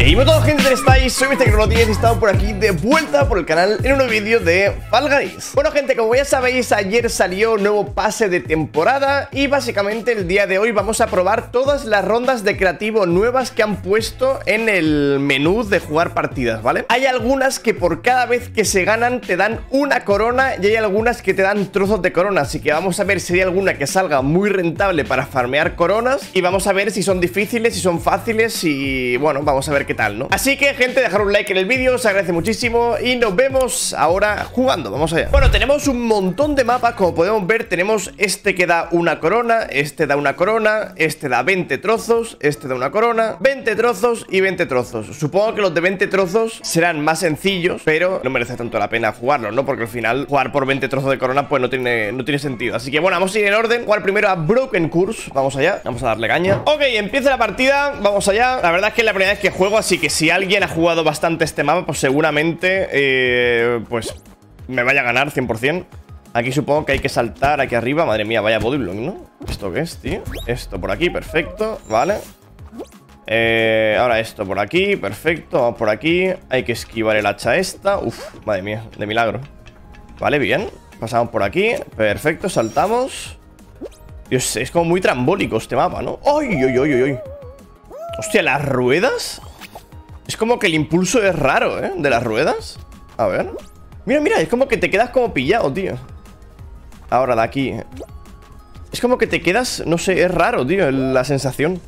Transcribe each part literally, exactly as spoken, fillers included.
Hey, ¿cómo todo, gente? ¿Cómo estáis? Soy mister Crono diez y estamos por aquí de vuelta por el canal en un nuevo vídeo de Fall Guys. Bueno, gente, como ya sabéis, ayer salió un nuevo pase de temporada y básicamente el día de hoy vamos a probar todas las rondas de creativo nuevas que han puesto en el menú de jugar partidas, ¿vale? Hay algunas que por cada vez que se ganan te dan una corona y hay algunas que te dan trozos de corona, así que vamos a ver si hay alguna que salga muy rentable para farmear coronas y vamos a ver si son difíciles, si son fáciles y bueno, vamos a ver qué tal, ¿no? Así que, gente, dejar un like en el vídeo, os agradece muchísimo y nos vemos ahora jugando. Vamos allá. Bueno, tenemos un montón de mapas, como podemos ver. Tenemos este que da una corona, este da una corona, este da veinte trozos, este da una corona, veinte trozos y veinte trozos. Supongo que los de veinte trozos serán más sencillos, pero no merece tanto la pena jugarlos, ¿no? Porque al final jugar por veinte trozos de corona pues no tiene, no tiene sentido. Así que bueno, vamos a ir en orden. Jugar primero a Broken Curse. Vamos allá, vamos a darle caña. Ok, empieza la partida, vamos allá. La verdad es que es la primera vez que juego, así que si alguien ha jugado bastante este mapa, pues seguramente eh, pues me vaya a ganar cien por cien. Aquí supongo que hay que saltar aquí arriba. Madre mía, vaya bodyblock, ¿no? ¿Esto qué es, tío? Esto por aquí, perfecto, vale. eh, Ahora esto por aquí, perfecto. Vamos por aquí, hay que esquivar el hacha esta. Uf, madre mía, de milagro. Vale, bien, pasamos por aquí, perfecto, saltamos. Dios, es como muy trambólico este mapa, ¿no? ¡Ay, ay, ay, ay! Hostia, las ruedas. Es como que el impulso es raro, ¿eh? De las ruedas. A ver. Mira, mira, es como que te quedas como pillado, tío. Ahora de aquí. Es como que te quedas, no sé, es raro, tío, la sensación.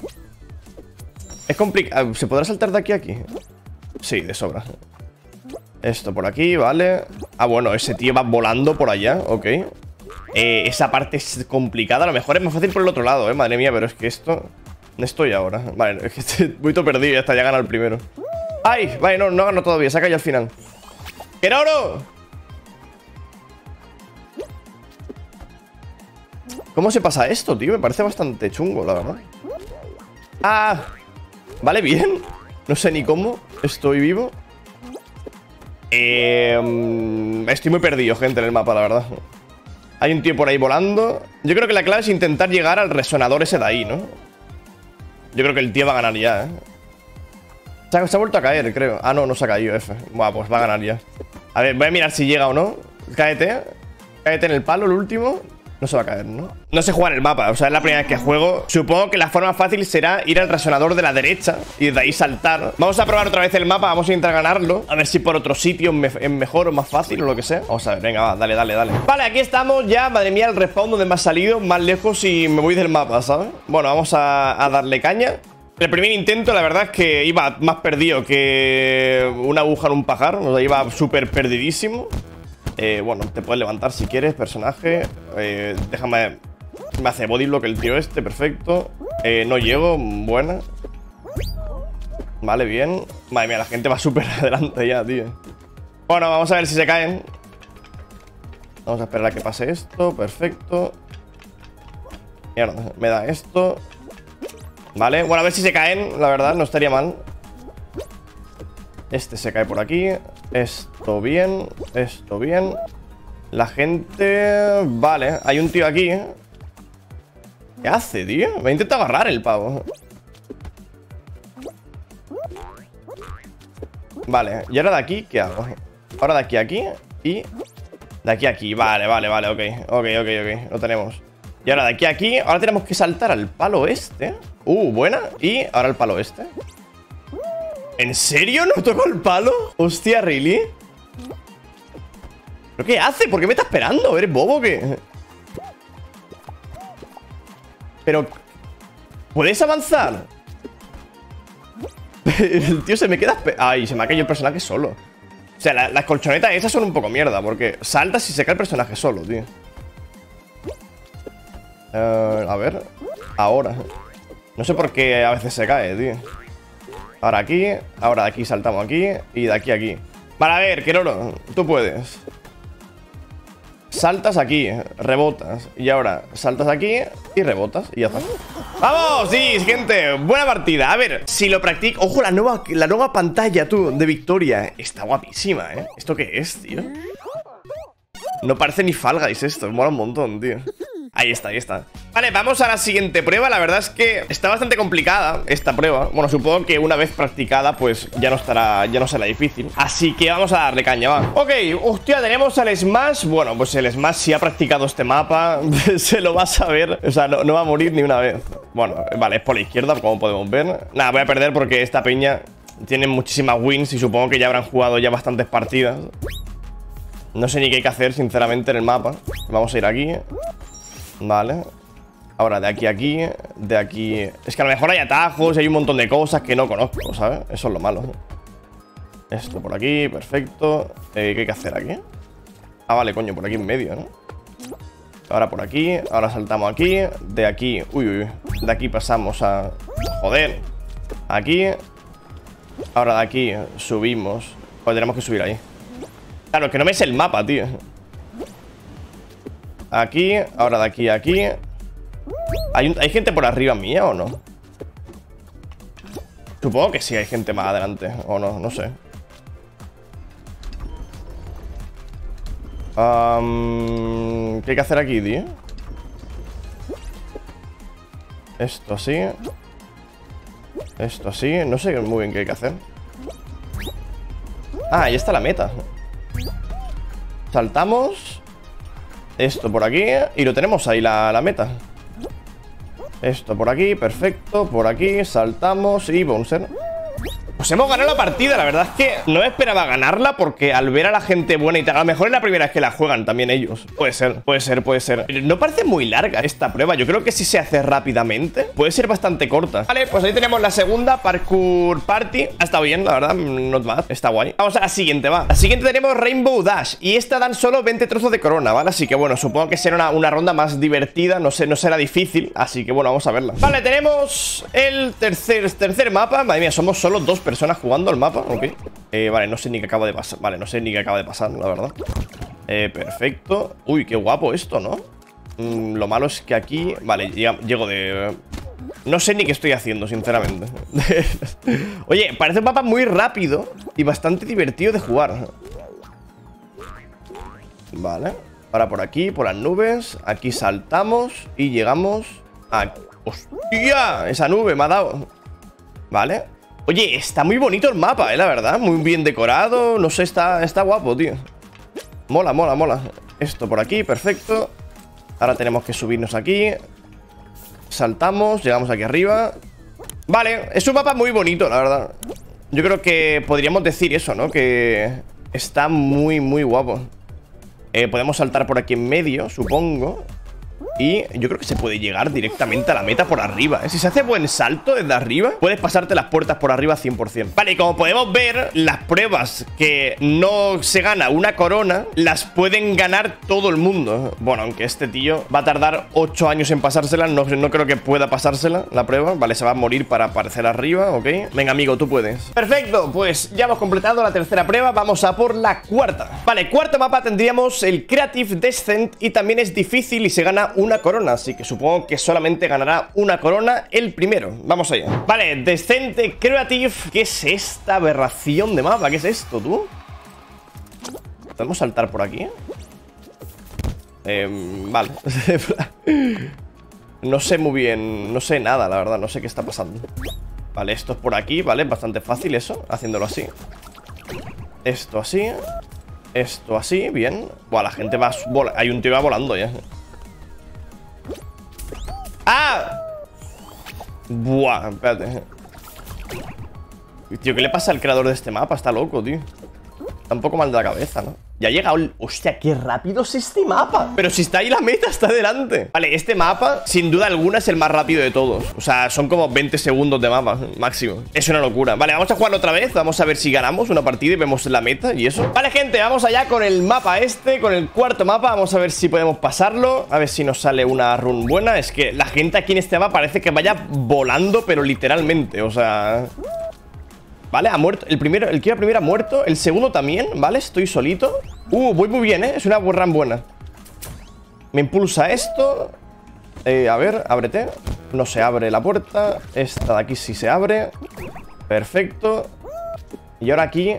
Es complicado. ¿Se podrá saltar de aquí a aquí? Sí, de sobra. Esto por aquí, vale. Ah, bueno, ese tío va volando por allá, ok. eh, Esa parte es complicada. A lo mejor es más fácil por el otro lado, eh, madre mía, pero es que esto... ¿Dónde estoy ahora? Vale, es que estoy muy todo perdido. Ya está, ya gana el primero. ¡Ay! Vale, no, no ganó todavía. Se ha caído al final. ¡Keroro! ¿Cómo se pasa esto, tío? Me parece bastante chungo, la verdad. ¡Ah! Vale, bien. No sé ni cómo estoy vivo. Eh, estoy muy perdido, gente, en el mapa, la verdad. Hay un tío por ahí volando. Yo creo que la clave es intentar llegar al resonador ese de ahí, ¿no? Yo creo que el tío va a ganar ya, ¿eh? Se ha, se ha vuelto a caer, creo. Ah, no, no se ha caído, F. Buah, pues va a ganar ya. A ver, voy a mirar si llega o no. Cáete. Cáete en el palo, el último. No se va a caer, ¿no? No sé jugar el mapa, o sea, es la primera vez que juego. Supongo que la forma fácil será ir al resonador de la derecha y de ahí saltar. Vamos a probar otra vez el mapa, vamos a intentar ganarlo. A ver si por otro sitio es mejor o más fácil o lo que sea. Vamos a ver, venga, va, dale, dale, dale. Vale, aquí estamos ya, madre mía, el respawn donde me ha salido más lejos y me voy del mapa, ¿sabes? Bueno, vamos a, a darle caña. El primer intento, la verdad es que iba más perdido que una aguja en un pajar. O sea, iba súper perdidísimo. Eh, bueno, te puedes levantar si quieres, personaje. eh, Déjame... Me hace bodyblock el tío este, perfecto. eh, No llego, buena. Vale, bien. Madre mía, la gente va súper adelante ya, tío. Bueno, vamos a ver si se caen. Vamos a esperar a que pase esto, perfecto. Y ahora me da esto. Vale, bueno, a ver si se caen, la verdad, no estaría mal. Este se cae por aquí. Esto bien, esto bien. La gente... Vale, hay un tío aquí. ¿Qué hace, tío? Me intenta agarrar el pavo. Vale, y ahora de aquí, ¿qué hago? Ahora de aquí a aquí y de aquí a aquí. Vale, vale, vale, ok. Ok, ok, ok, lo tenemos. Y ahora de aquí a aquí, ahora tenemos que saltar al palo este. Uh, buena. Y ahora el palo este. ¿En serio no tocó el palo? Hostia, ¿really? ¿Pero qué hace? ¿Por qué me está esperando? ¿Eres bobo o qué? Pero... ¿puedes avanzar? El tío se me queda... Ay, se me ha caído el personaje solo. O sea, la, las colchonetas esas son un poco mierda, porque saltas y se cae el personaje solo, tío. uh, A ver. Ahora. No sé por qué a veces se cae, tío. Ahora aquí, ahora de aquí saltamos aquí y de aquí a aquí. Vale, a ver, Keroro, tú puedes. Saltas aquí, rebotas. Y ahora saltas aquí y rebotas y ya está. ¡Vamos! Sí, gente, buena partida. A ver, si lo practico... Ojo, la nueva, la nueva pantalla, tú, de victoria. Está guapísima, ¿eh? ¿Esto qué es, tío? No parece ni Fall Guys esto, mola un montón, tío. Ahí está, ahí está. Vale, vamos a la siguiente prueba. La verdad es que está bastante complicada esta prueba. Bueno, supongo que una vez practicada, pues ya no estará, ya no será difícil. Así que vamos a darle caña, va. Ok, hostia, tenemos al Smash. Bueno, pues el Smash si ha practicado este mapa se lo va a saber. O sea, no, no va a morir ni una vez. Bueno, vale, es por la izquierda, como podemos ver. Nada, voy a perder porque esta peña tiene muchísimas wins y supongo que ya habrán jugado ya bastantes partidas. No sé ni qué hay que hacer, sinceramente, en el mapa. Vamos a ir aquí. Vale. Ahora, de aquí a aquí, de aquí... Es que a lo mejor hay atajos y hay un montón de cosas que no conozco, ¿sabes? Eso es lo malo. Esto por aquí, perfecto. eh, ¿Qué hay que hacer aquí? Ah, vale, coño, por aquí en medio, ¿no? Ahora por aquí, ahora saltamos aquí. De aquí, uy, uy, de aquí pasamos a... Joder. Aquí. Ahora de aquí subimos. Pues tenemos que subir ahí. Claro, que no me es el mapa, tío. Aquí, ahora de aquí a aquí. ¿Hay, un, ¿Hay gente por arriba mía o no? Supongo que sí hay gente más adelante. O no, no sé. um, ¿Qué hay que hacer aquí, tío? Esto así. Esto así. No sé muy bien qué hay que hacer. Ah, ahí está la meta. Saltamos. Esto por aquí. Y lo tenemos ahí, la, la meta. Esto por aquí, perfecto. Por aquí, saltamos y bouncer. Pues hemos ganado la partida, la verdad es que no esperaba ganarla porque al ver a la gente buena y tal, a lo mejor es la primera vez que la juegan también ellos. Puede ser, puede ser, puede ser. No parece muy larga esta prueba, yo creo que si se hace rápidamente puede ser bastante corta. Vale, pues ahí tenemos la segunda, Parkour Party. Ha estado bien, la verdad, not bad, está guay. Vamos a la siguiente, va. La siguiente tenemos Rainbow Dash y esta dan solo veinte trozos de corona, ¿vale? Así que bueno, supongo que será una, una ronda más divertida, no sé, no será difícil, así que bueno, vamos a verla. Vale, tenemos el tercer, tercer mapa. Madre mía, somos solo dos personas personas jugando el mapa, ok. Eh, vale, no sé ni qué acaba de pasar. Vale, no sé ni qué acaba de pasar, la verdad. Eh, perfecto. Uy, qué guapo esto, ¿no? Mm, lo malo es que aquí... Vale, llego de... No sé ni qué estoy haciendo, sinceramente. Oye, parece un mapa muy rápido y bastante divertido de jugar. Vale. Ahora por aquí, por las nubes. Aquí saltamos y llegamos a... ¡Hostia! Esa nube me ha dado. Vale. Oye, está muy bonito el mapa, eh, la verdad. Muy bien decorado. No sé, está, está guapo, tío. Mola, mola, mola. Esto por aquí, perfecto. Ahora tenemos que subirnos aquí. Saltamos, llegamos aquí arriba. Vale, es un mapa muy bonito, la verdad. Yo creo que podríamos decir eso, ¿no? Que está muy, muy guapo. eh, Podemos saltar por aquí en medio, supongo. Y yo creo que se puede llegar directamente a la meta por arriba, ¿eh? Si se hace buen salto desde arriba, puedes pasarte las puertas por arriba cien por cien. Vale, y como podemos ver, las pruebas que no se gana una corona las pueden ganar todo el mundo. Bueno, aunque este tío va a tardar ocho años en pasársela, no, no creo que pueda pasársela la prueba. Vale, se va a morir para aparecer arriba, ok. Venga, amigo, tú puedes. Perfecto, pues ya hemos completado la tercera prueba. Vamos a por la cuarta. Vale, cuarto mapa tendríamos el Creative Descent y también es difícil y se gana una corona, así que supongo que solamente ganará una corona el primero. Vamos allá. Vale, Descent Creative. ¿Qué es esta aberración de mapa? ¿Qué es esto, tú? ¿Podemos saltar por aquí? Eh, vale. No sé muy bien, no sé nada, la verdad, no sé qué está pasando. Vale, esto es por aquí, vale, bastante fácil eso, haciéndolo así. Esto así. Esto así, bien. Buah, la gente va... Hay un tío que va volando ya. ¡Ah! Buah, espérate. Tío, ¿qué le pasa al creador de este mapa? Está loco, tío. Está un poco mal de la cabeza, ¿no? Ya ha llegado el... ¡Hostia, qué rápido es este mapa! Pero si está ahí la meta, está delante. Vale, este mapa, sin duda alguna, es el más rápido de todos. O sea, son como veinte segundos de mapa, máximo. Es una locura. Vale, vamos a jugarlo otra vez. Vamos a ver si ganamos una partida y vemos la meta y eso. Vale, gente, vamos allá con el mapa este, con el cuarto mapa. Vamos a ver si podemos pasarlo. A ver si nos sale una run buena. Es que la gente aquí en este mapa parece que vaya volando, pero literalmente, o sea... Vale, ha muerto. El primero, el que iba primero ha muerto. El segundo también, ¿vale? Estoy solito. Uh, voy muy bien, ¿eh? Es una run buena. Me impulsa esto. Eh, a ver, ábrete. No se abre la puerta. Esta de aquí sí se abre. Perfecto. Y ahora aquí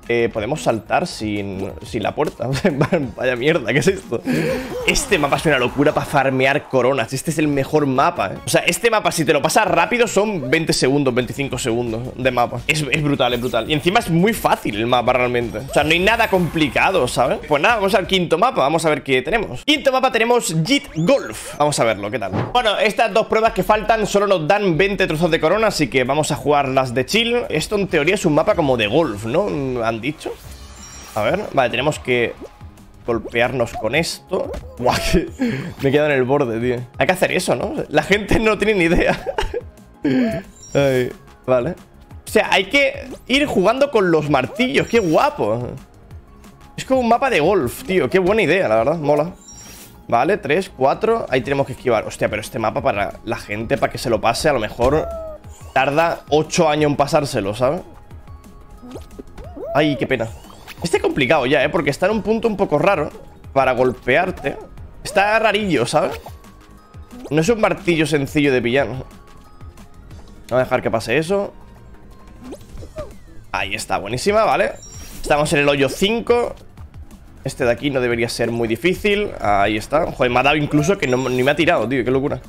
Eh, podemos saltar sin, sin la puerta. Vaya mierda, ¿qué es esto? Este mapa es una locura para farmear coronas. Este es el mejor mapa, ¿eh? O sea, este mapa, si te lo pasas rápido, son veinte segundos, veinticinco segundos de mapa. Es, es brutal, es brutal. Y encima es muy fácil el mapa realmente. O sea, no hay nada complicado, ¿sabes? Pues nada, vamos al quinto mapa. Vamos a ver qué tenemos. Quinto mapa tenemos Jeet Golf. Vamos a verlo, ¿qué tal? Bueno, estas dos pruebas que faltan solo nos dan veinte trozos de corona, así que vamos a jugar las de chill. Esto en teoría es un mapa como de golf, ¿no? Han dicho. A ver, vale, tenemos que golpearnos con esto. Buah, que me quedo en el borde, tío. Hay que hacer eso, ¿no? La gente no tiene ni idea. Ay, vale. O sea, hay que ir jugando con los martillos. ¡Qué guapo! Es como un mapa de golf, tío. Qué buena idea, la verdad, mola. Vale, tres, cuatro. Ahí tenemos que esquivar. Hostia, pero este mapa para la gente, para que se lo pase, a lo mejor tarda ocho años en pasárselo, ¿sabes? Ay, qué pena. Este es complicado ya, ¿eh? Porque está en un punto un poco raro para golpearte. Está rarillo, ¿sabes? No es un martillo sencillo de pillar. Vamos a dejar que pase eso. Ahí está, buenísima, vale. Estamos en el hoyo cinco. Este de aquí no debería ser muy difícil. Ahí está. Joder, me ha dado incluso que no, ni me ha tirado, tío. Qué locura.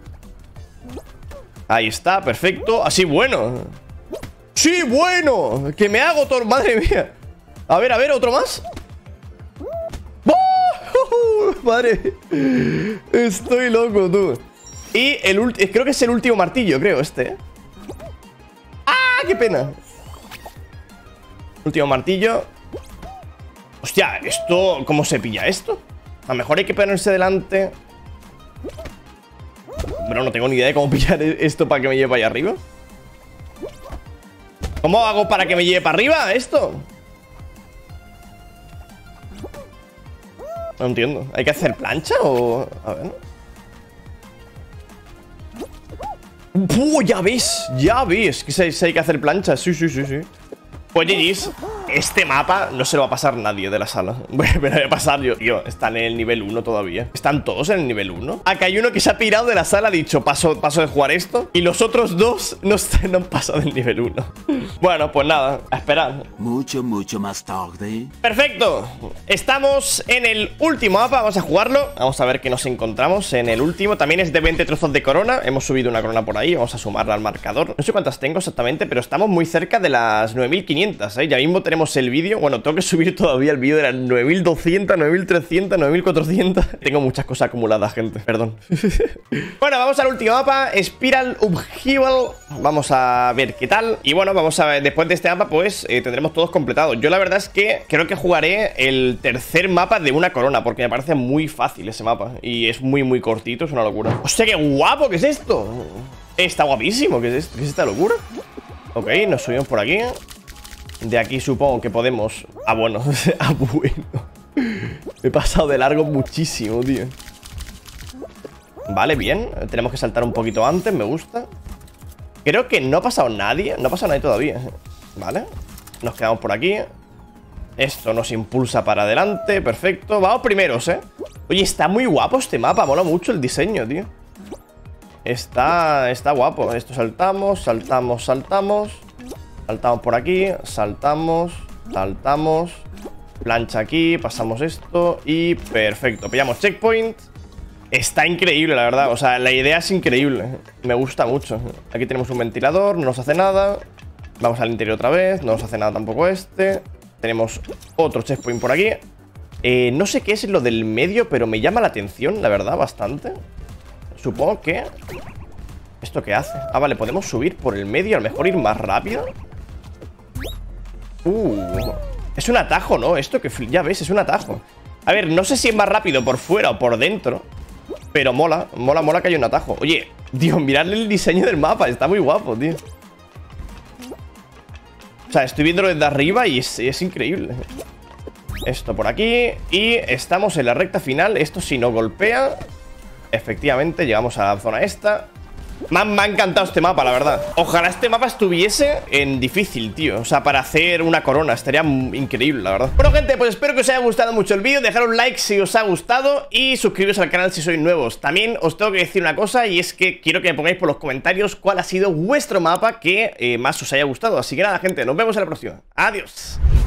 Ahí está, perfecto. Así, bueno. ¡Sí, bueno! ¡Que me hago todo! ¡Madre mía! A ver, a ver, ¿otro más? ¡Oh! ¡Madre! Estoy loco, tú. Y el último... Creo que es el último martillo, creo, este, ¿eh? ¡Ah! ¡Qué pena! Último martillo. Hostia, ¿esto... ¿Cómo se pilla esto? A lo mejor hay que ponerse delante. Pero no tengo ni idea de cómo pillar esto para que me lleve para allá arriba. ¿Cómo hago para que me lleve para arriba esto? No entiendo. ¿Hay que hacer plancha o...? A ver. ¡Puh! Ya ves, ya ves que se, se hay que hacer plancha. Sí, sí, sí, sí. Pues G G's, este mapa no se lo va a pasar nadie de la sala. Bueno, me lo voy a pasar yo. Tío, están en el nivel uno todavía. ¿Están todos en el nivel uno? Acá hay uno que se ha pirado de la sala, ha dicho, paso, paso de jugar esto. Y los otros dos no, no han pasado del nivel uno. Bueno, pues nada, a esperar. Mucho, mucho más tarde. Perfecto. Estamos en el último mapa, vamos a jugarlo. Vamos a ver qué nos encontramos en el último. También es de veinte trozos de corona. Hemos subido una corona por ahí, vamos a sumarla al marcador. No sé cuántas tengo exactamente, pero estamos muy cerca de las nueve mil quinientas. ¿eh? Ya mismo tenemos el vídeo. Bueno, tengo que subir todavía el vídeo de las nueve mil doscientas, nueve mil trescientas, nueve mil cuatrocientas. Tengo muchas cosas acumuladas, gente. Perdón. Bueno, vamos al último mapa, Spiral Upheaval. Vamos a ver qué tal. Y bueno, vamos a ver, después de este mapa, pues eh, tendremos todos completados. Yo la verdad es que creo que jugaré el tercer mapa de una corona, porque me parece muy fácil ese mapa. Y es muy, muy cortito, es una locura. ¡Hostia, qué guapo! ¿Qué es esto? Está guapísimo. ¿Qué es esto? ¿Qué es esta locura? Ok, nos subimos por aquí. De aquí supongo que podemos... Ah, bueno. Ah, bueno. Me he pasado de largo muchísimo, tío. Vale, bien. Tenemos que saltar un poquito antes, me gusta. Creo que no ha pasado nadie. No ha pasado nadie todavía. Vale. Nos quedamos por aquí. Esto nos impulsa para adelante. Perfecto. Vamos primeros, ¿eh? Oye, está muy guapo este mapa. Mola mucho el diseño, tío. Está... Está guapo. Esto saltamos, saltamos, saltamos. Saltamos por aquí, saltamos, saltamos, plancha aquí, pasamos esto y perfecto, pillamos checkpoint. Está increíble, la verdad, o sea, la idea es increíble, me gusta mucho. Aquí tenemos un ventilador, no nos hace nada. Vamos al interior otra vez, no nos hace nada tampoco este. Tenemos otro checkpoint por aquí. eh, No sé qué es lo del medio, pero me llama la atención, la verdad, bastante. Supongo que... ¿Esto qué hace? Ah, vale, podemos subir por el medio, a lo mejor ir más rápido. Uh, es un atajo, ¿no? Esto que ya ves, es un atajo. A ver, no sé si es más rápido por fuera o por dentro, pero mola, mola, mola que haya un atajo. Oye, Dios, miradle el diseño del mapa. Está muy guapo, tío. O sea, estoy viéndolo desde arriba y es, es increíble. Esto por aquí. Y estamos en la recta final. Esto si no golpea. Efectivamente, llegamos a la zona esta. Me, me ha encantado este mapa, la verdad. Ojalá este mapa estuviese en difícil, tío. O sea, para hacer una corona. Estaría increíble, la verdad. Bueno, gente, pues espero que os haya gustado mucho el vídeo. Dejad un like si os ha gustado y suscribiros al canal si sois nuevos. También os tengo que decir una cosa, y es que quiero que me pongáis por los comentarios cuál ha sido vuestro mapa que eh, más os haya gustado. Así que nada, gente, nos vemos en la próxima. Adiós.